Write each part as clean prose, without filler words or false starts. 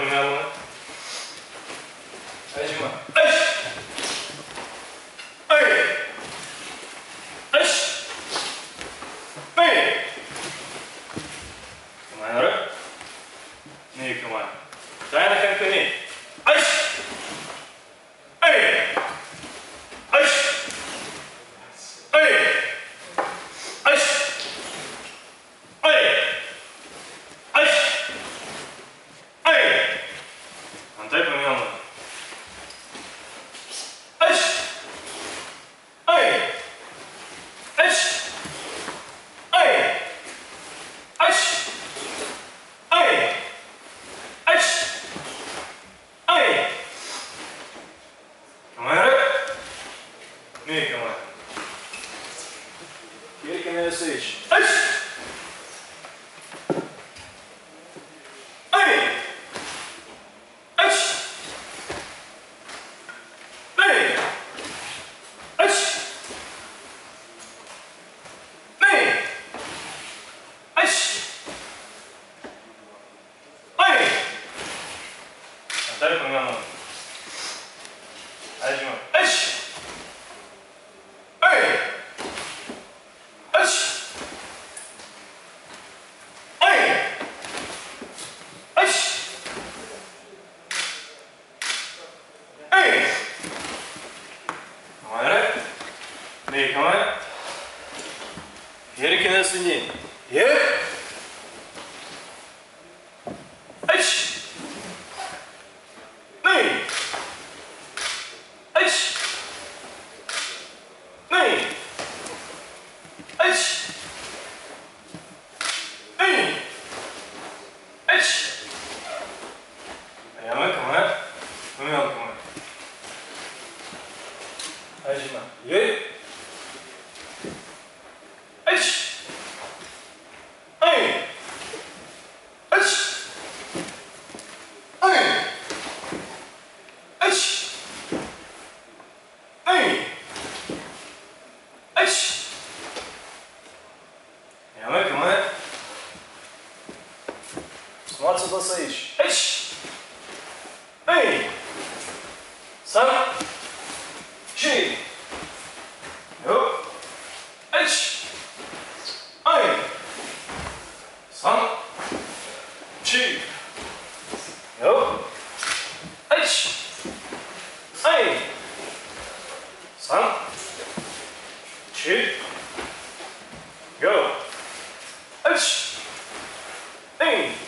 分がもう。はい、10万。はい。はい。はい。はい。お前なる。ねえ、お前。ダイナ100に。はい。はい。はい。はい。はい。はい。はい。はい。反対分がもう。はい。はい。はい。はい。はい。はい。はい。はい。お前やる。ねえ、お前。左手のスイッチ。はい。はい。はい。はい。はい。はい。はい。誰かがもう。はい、しまう。はい。はい。はい。はい。はい。はい。お前やれ。ねえ、構え。左手のスイッチ。いえ。はい。はい。はい。はい。はい。はい。はい。やめ、構え。ごめん、ごめん。はい、しまう。いえ。はい。はい。はい。はい。はい。はい。はい。やめ、構え。松田選手。はい。はい。3、4、よ。はい。はい。3、4、よ。はい。はい。3、4、よ。はい。はい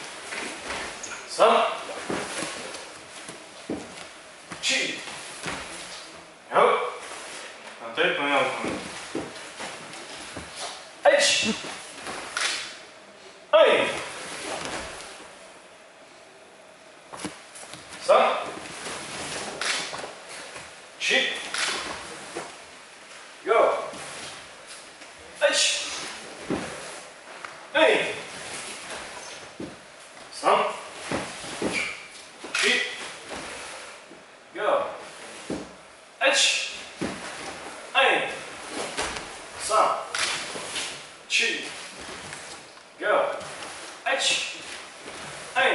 。3、4、よ。反対分よ。はい。はい。3、4、よ。はい。はい。3、4、よ。はい。はい。3、4、よ。はい。はい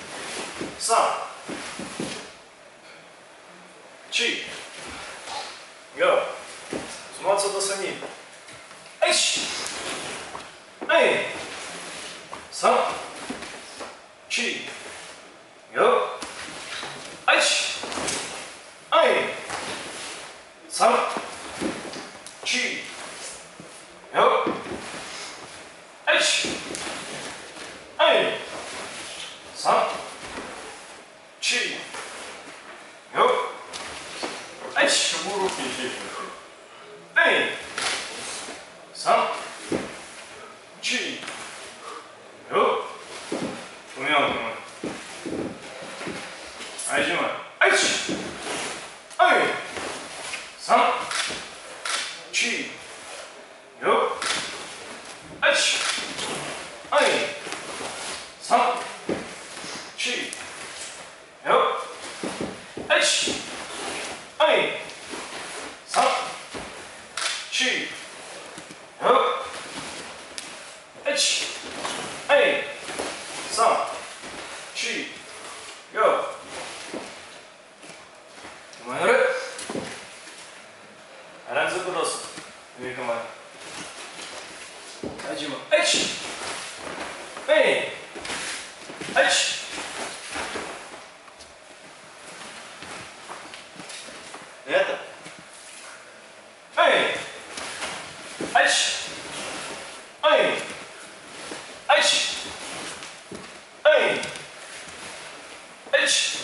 。3、4、よ。松田さんに。はい。はい。3、4、よ。はい。はい。3、4、よ。はい。はい。3、4、よ。はい。はい。3、4、よ。ごめんよ、ごめん。はい、10枚。はい。はい。3、4、よ。はい。はい。3、4、よ。はい。はい。3、4、よ。はい。はい。3、4、よ。 Это? Эй! Айч! Эй! Айч! Эй! Айч!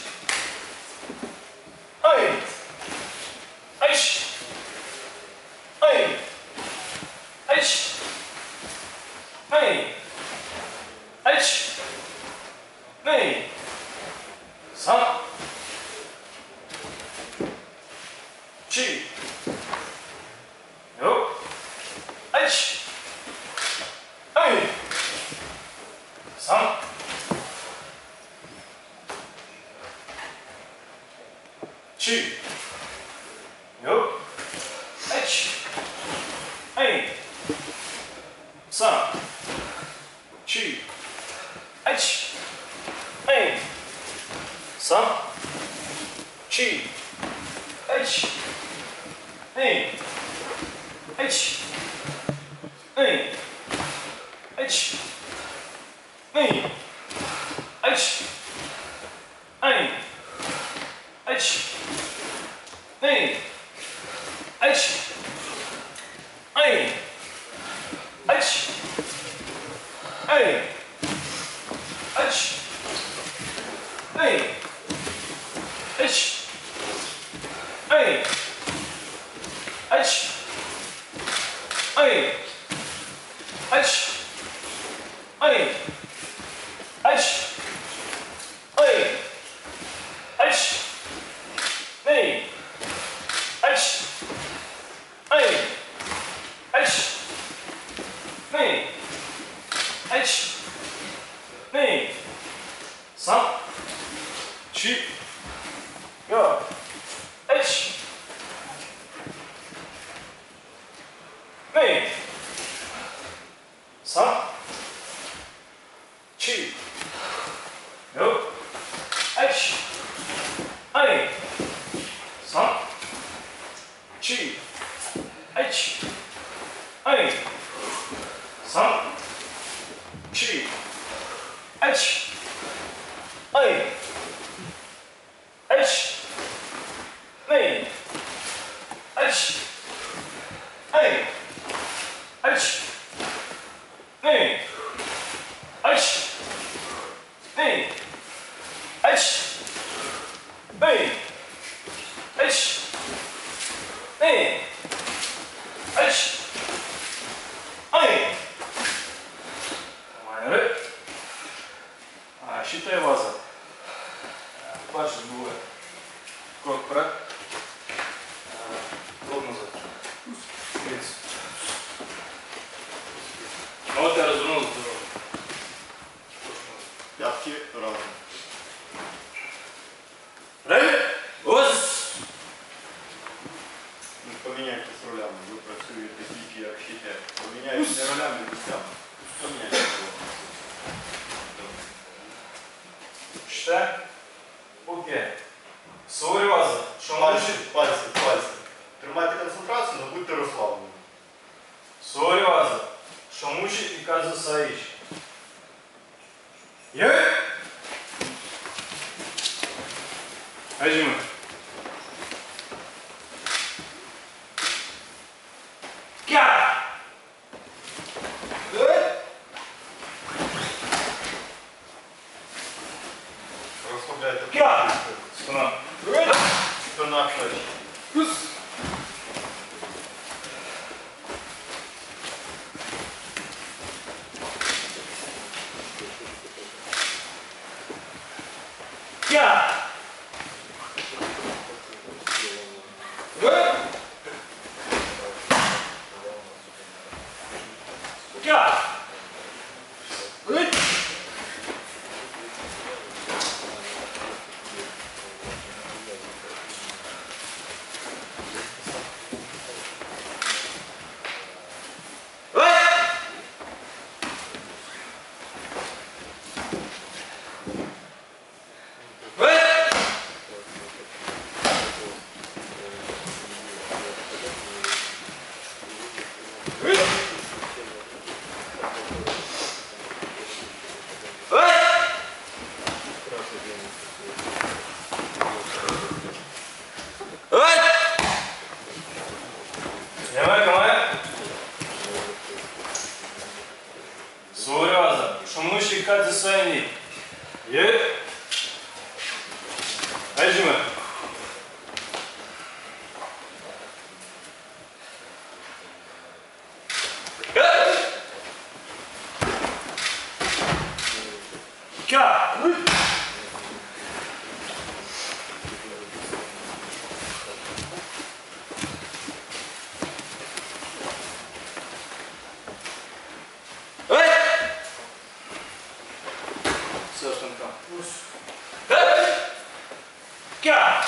Эй! Айч! Эй! Айч! Эй! Айч! Эй! Сам! Чи! Йо! Айч! Эй! Сам! Чи! Йо! Айч! Эй! Сам! Чи! Айч! Эй! Сам! Чи! Айч! Эй! Айч! Эй! Айч! Эй! Айч! Эй! Айч! Эй! Айч! Эй! Айч! Эй! Айч! Эй! Айч! Эй! Айч! Эй! Айч! Эй! Айч! Эй! Айч! Эй! Айч! Эй! Айч! Эй! Айч! Эй! Сам! Чи! Йо! Айч! Эй! Сам! Чи! Йо! Айч! Эй! Сам! Чи! Айч! Эй! Сам! Чи! Айч! Эй! Айч! Эй! Айч! Эй! Айч! Эй! Айч! Эй! Айч! Эй! Айч! Эй! Айч! Эй! Нормально. Считай ваза. Бачиш, буває. Крок вперед. Крок назад. Вниз. Ну вот я развернулся. Пятки разом. Реально? Ось! Ну, поміняйте з ролями. Ви працюєте тільки як щите. Поміняйте ролями місцями. Поміняйте його. Считай. Окей. Суворі ваза. Що Пальці, пальці, пальці. Тримайте концентрацію, але будьте розслаблені. Суворі ваза. Що мучить і казу саїч. Є? Хajimy. Kia! Розслабляйте. Kia! Спина. Спина плечі. Kia! Kia! Айжиме. Кя. Кя.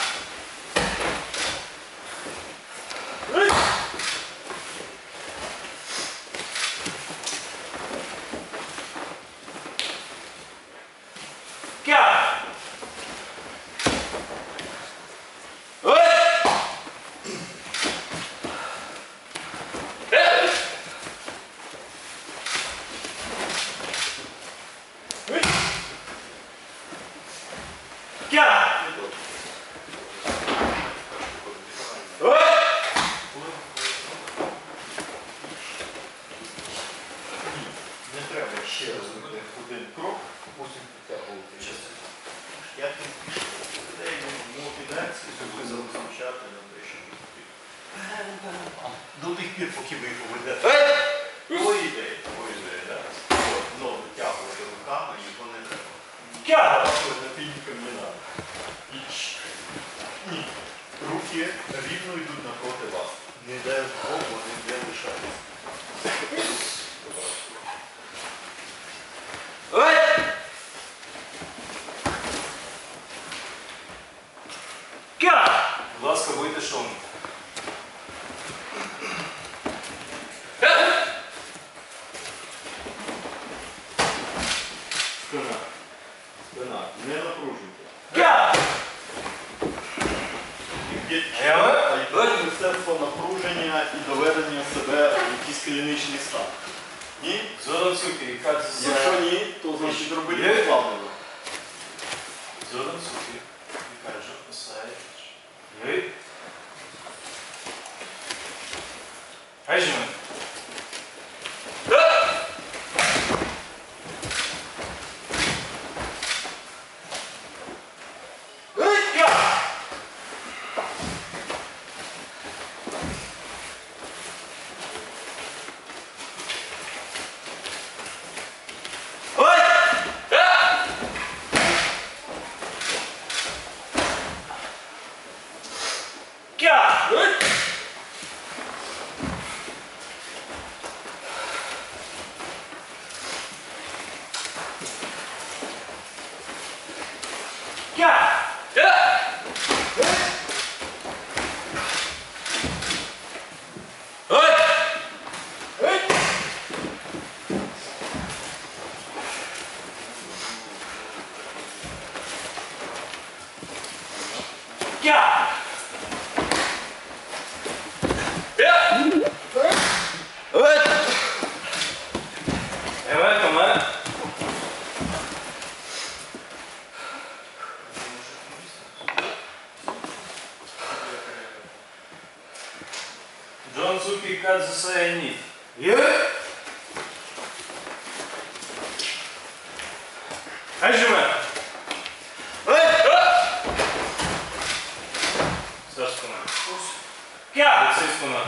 Не треба ще раз один крок, потім підтягувати. Я тут людей підрекції, щоб залучати на те, що до тих пір, поки ви поведете. Твої ідеї, так? Знову витягувати руками, його не треба. Напільником не треба. Ні. Руки рівно йдуть напроти вас. Не йде в бок, вони не лишаються. Будь ласка, будьте шумні. Спина. Спина. Не напружуйте. А йде мистецтво напруження і доведення себе в якийсь клінічний стан. Ні? Зоронцуки, яка це... Якщо ні, то значить робити ускладнено. Зоронцуки, яка же писає. Єй. Айжиме. Зоронцуки, яка це ні. Айжиме. Саш спина. Лицей спина.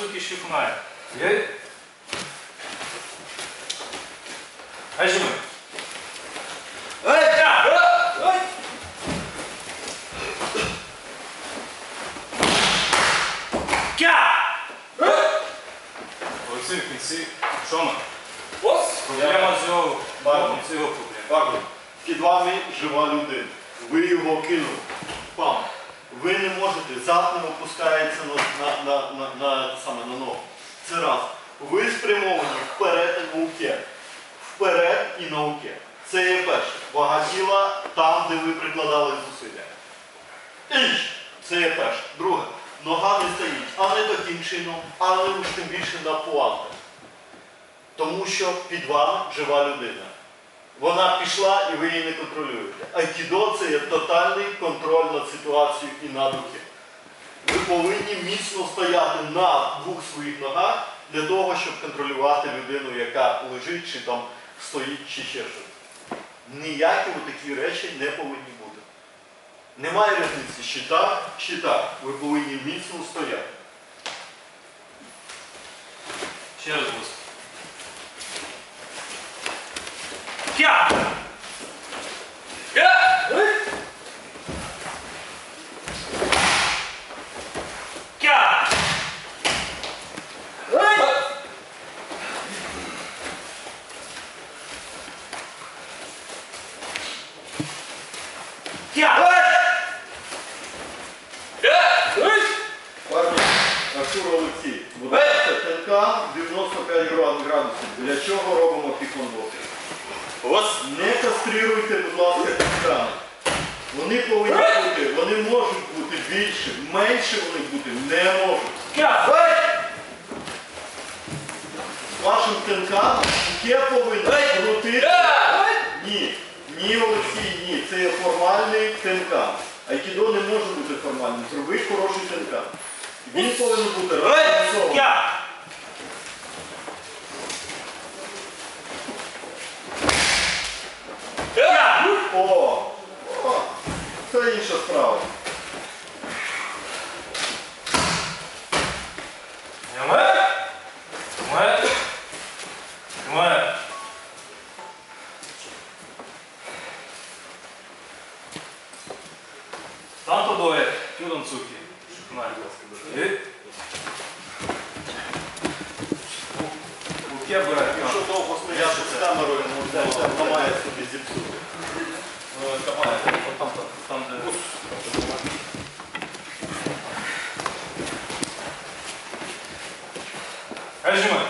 Suki Shifunai. Yay. Hajime. Оці в кінці. Шома. Проблема з його боком, це його проблема. Бакун, під вами жива людина. Ви його кинули. Пам. Ви не можете, зад не опускається саме на ногу. Це раз. Ви спрямовані вперед і науке. Вперед і науке. Це є перше. Вага тіла там, де ви прикладали зусилля. Інше. Це є перше. Друге. Нога не стоїть, а не таким чином, а не уж тим більше на пуантах. Тому що під вами жива людина. Вона пішла і ви її не контролюєте. Айкідо – це є тотальний контроль над ситуацією і над рухом. Ви повинні міцно стояти на двох своїх ногах для того, щоб контролювати людину, яка лежить, чи там стоїть, чи ще щось. Ніякі такі речі не повинні бути. Немає різниці, чи так. Ви повинні міцно стояти. Ще раз, будь ласка. Кя! Кя! Артур Олексій, будь ласка, тенка 95 градусів. Для чого робимо пікондо? Не кастрируйте, будь ласка, тенками. Вони повинні бути, вони можуть бути більше, менше вони бути не можуть. Вашим тенкам таке повинно крутити. Ні, ні, Олексій, ні. Це є формальний тенкам. Айкідо не може бути формальним. Зробіть хороший тенкам. Він повинен бути розрахований. О, це інша справа. Танто доє, Кюдон Цукі. Шифунай. Руке бере. Якщо довго стояти з камерою, ламає собі зіпсути. Там, де... Hajime.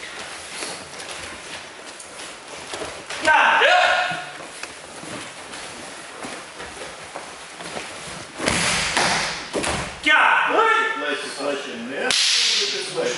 Плечі не робити плечі.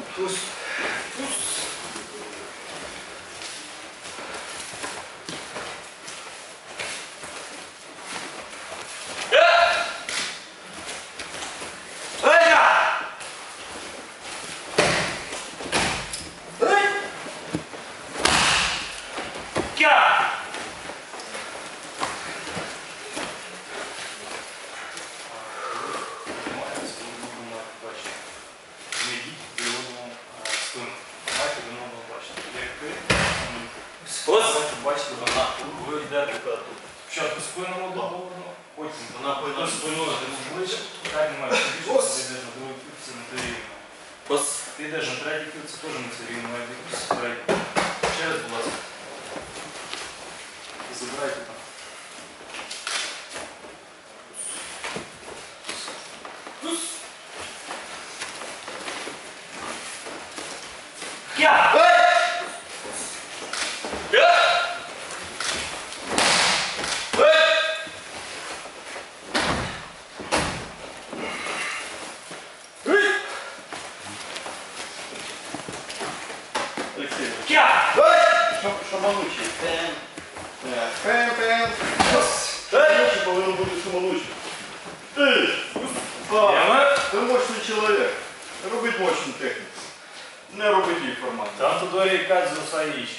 Ви йдете спочатку спиною одного, потім вона спиною ближче, так немає, ти йдеш на другий кільці, це не те рівно. Ти йдеш на третій кільці, теж не це рівно, має бути третій. Ще раз, будь ласка. Забирайте там. Шаманучий. Пен. Шаманучий повинен бути шаманучий. Ти мощний чоловік. Робіть мощну техніку. Не робіть її формально. Там туди Кадзу Саїч.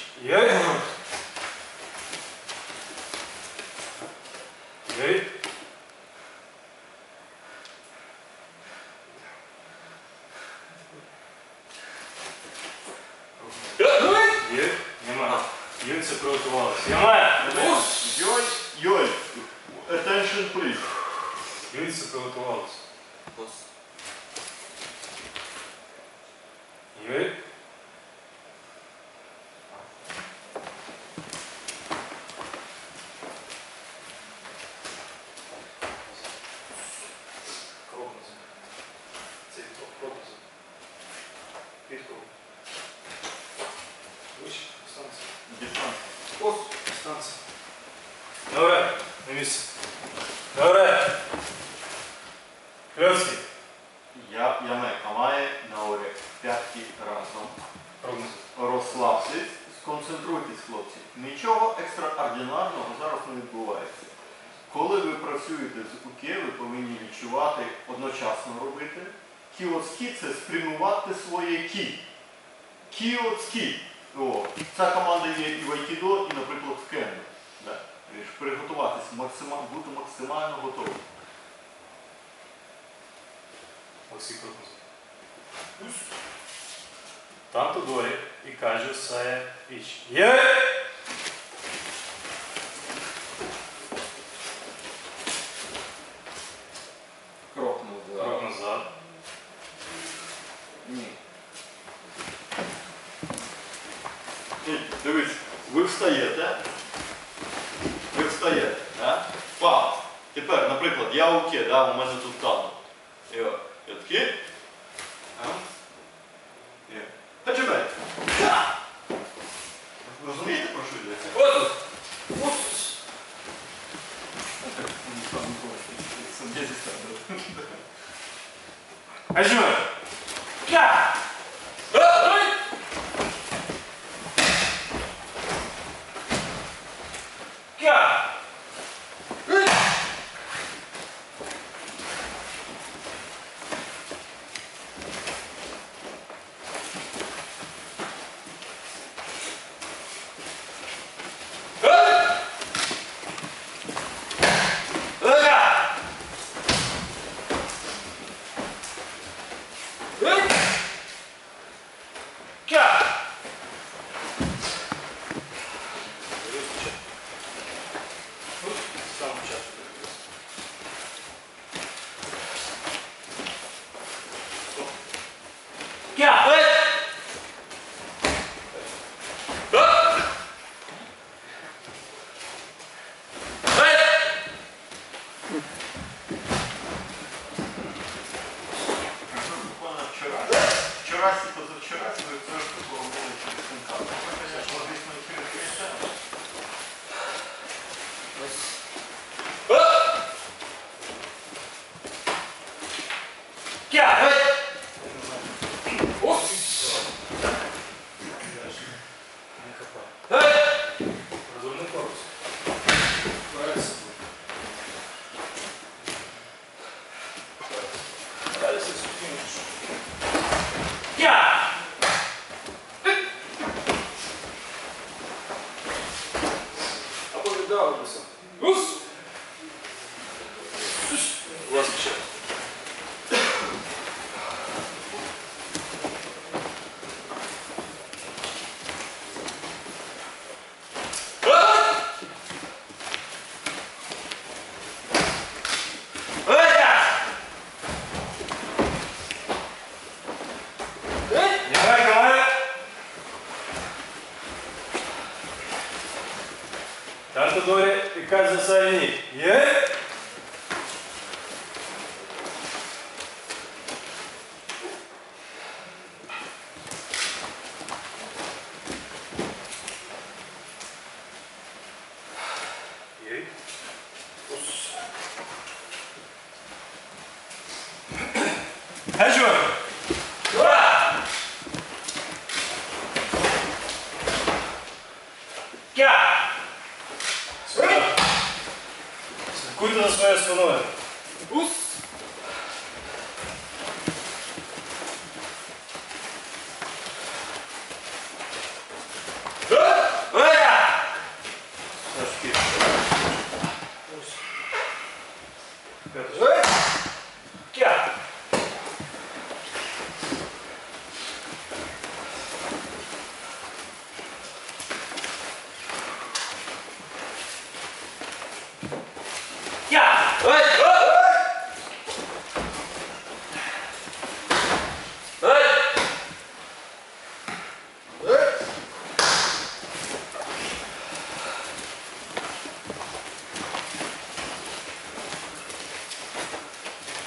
приготувалися. Ямай! Йой, attention please. Юйці приготувалися. Юй. Добре, на місце. Добре. Кльоцький. Ямек, а має на орі п'ятки разом. Розслабтесь, сконцентруйтесь, хлопці. Нічого екстраординарного зараз не відбувається. Коли ви працюєте з УК, ви повинні відчувати, одночасно робити. Кіоцкі – це спрямувати своє кі. Кіоцкі. Ця команда є і в айкідо, і, наприклад, в кендо. Приготуватись, бути максимально готовим. Олексій Крупнозов. Танто дорі і каже сає іч. Є! Крок назад. Крок назад. Ні. Дивіться, ви встаєте. Да? Пауза. Тепер, наприклад, я УК, да? У мене тут танго. Я такий. Почекай. Розумієте, про що йдеться? Отут! Ажмер! Кя! Кя! Вчорасі, позавчорасі ви це штуку робили через синкап. Це, звісно, логічно через КСМ. Розумний корпус. Далі все сухінніше. Або віддалитися. У вас ще.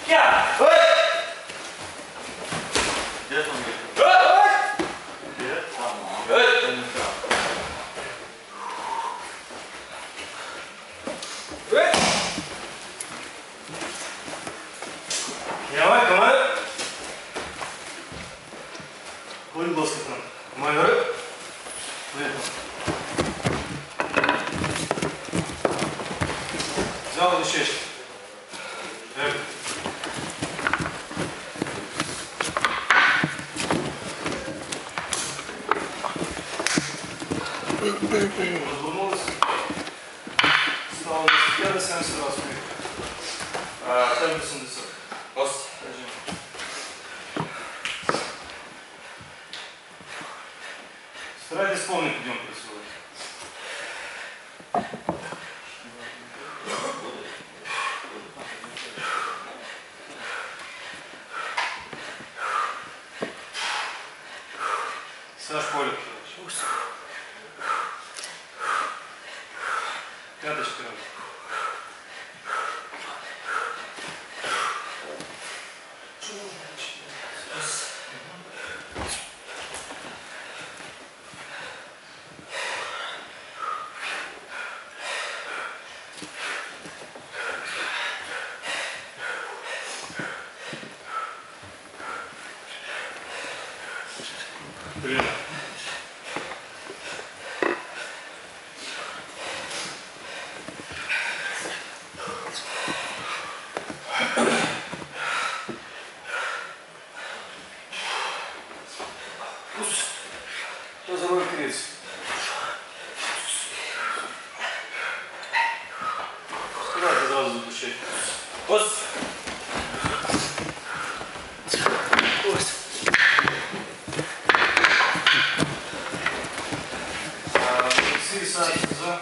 Я! Де там є? Де там? Це не так. Давай, команда. Будь ласка, там. Команда. Видно. Взял еще. Развернулась. Стала на себе 70 раз. Темп 70. Раз. Старайтесь полный подъем працювати. Саш Полик. Пяточка. Блин. Что за мой крис? Давайте сразу запущай. Ос. Ос. За.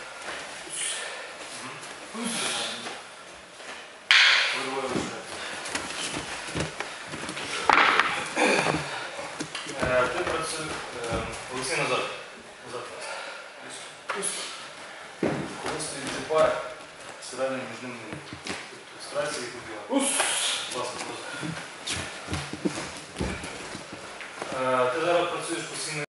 Ти працюєш. Олексій назад. Назад. Коли стоїть зіпає, всередині між ними старайся їх вибігати. Класно, просто. Ти зараз працюєш постійно.